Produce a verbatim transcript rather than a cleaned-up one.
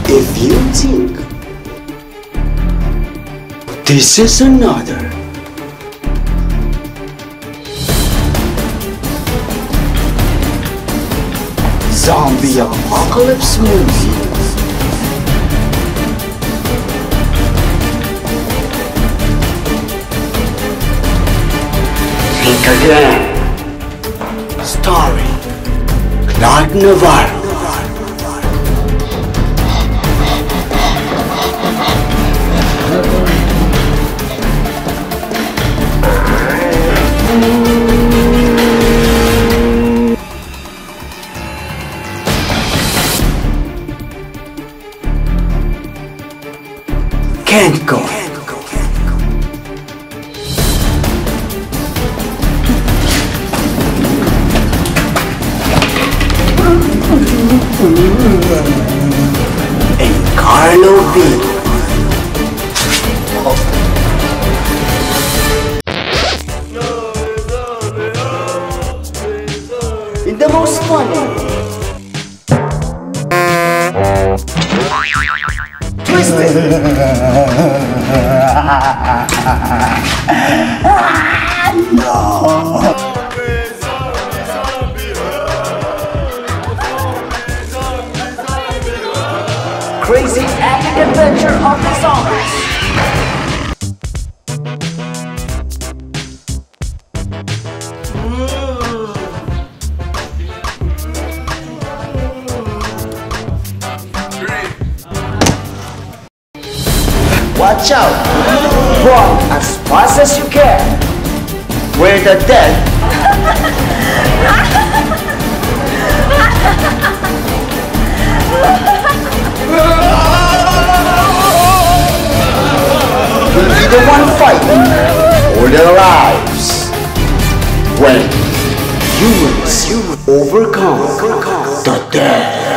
If you think this is another zombie apocalypse movie, think again. Starring Navarro. Kenkoy. And Carlo V. In the most funny, twisted, no, crazy epic adventure of the zombies. Watch out! Run as fast as you can! We're the dead! We'll be the one fighting for their lives when humans overcome the dead.